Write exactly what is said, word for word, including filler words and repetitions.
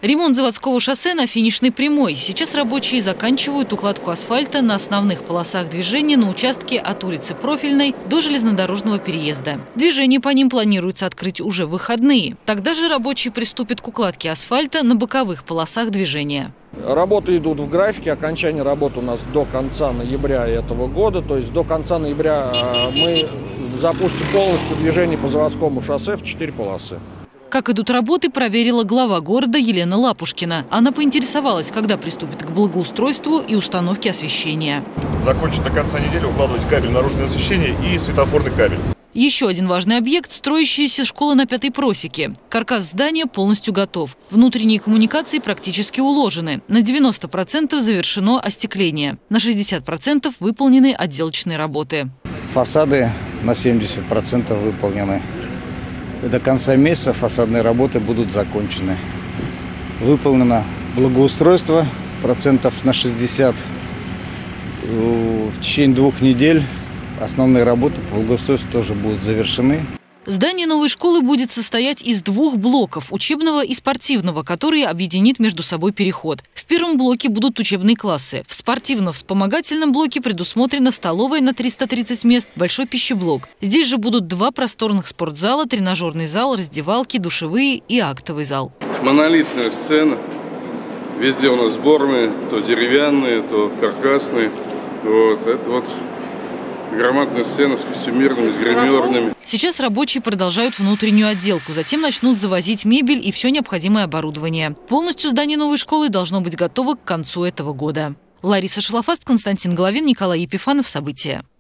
Ремонт заводского шоссе на финишной прямой. Сейчас рабочие заканчивают укладку асфальта на основных полосах движения на участке от улицы Профильной до железнодорожного переезда. Движение по ним планируется открыть уже в выходные. Тогда же рабочие приступят к укладке асфальта на боковых полосах движения. Работы идут в графике. Окончание работы у нас до конца ноября этого года. То есть до конца ноября мы запустим полностью движение по заводскому шоссе в четыре полосы. Как идут работы, проверила глава города Елена Лапушкина. Она поинтересовалась, когда приступит к благоустройству и установке освещения. Закончить до конца недели укладывать кабель наружного освещения и светофорный кабель. Еще один важный объект – строящаяся школа на Пятой просеке. Каркас здания полностью готов. Внутренние коммуникации практически уложены. На девяносто процентов завершено остекление. На шестьдесят процентов выполнены отделочные работы. Фасады на семьдесят процентов выполнены. До конца месяца фасадные работы будут закончены. Выполнено благоустройство процентов на шестьдесят. В течение двух недель основные работы по благоустройству тоже будут завершены. Здание новой школы будет состоять из двух блоков – учебного и спортивного, которые объединит между собой переход. В первом блоке будут учебные классы. В спортивно-вспомогательном блоке предусмотрена столовая на триста тридцать мест, большой пищеблок. Здесь же будут два просторных спортзала, тренажерный зал, раздевалки, душевые и актовый зал. Монолитная сцена. Везде у нас сборные, то деревянные, то каркасные. Вот, это вот... громадная сцена с костюмерными, с гримерными. Сейчас рабочие продолжают внутреннюю отделку. Затем начнут завозить мебель и все необходимое оборудование. Полностью здание новой школы должно быть готово к концу этого года. Лариса Шалафаст, Константин Головин, Николай Епифанов. События.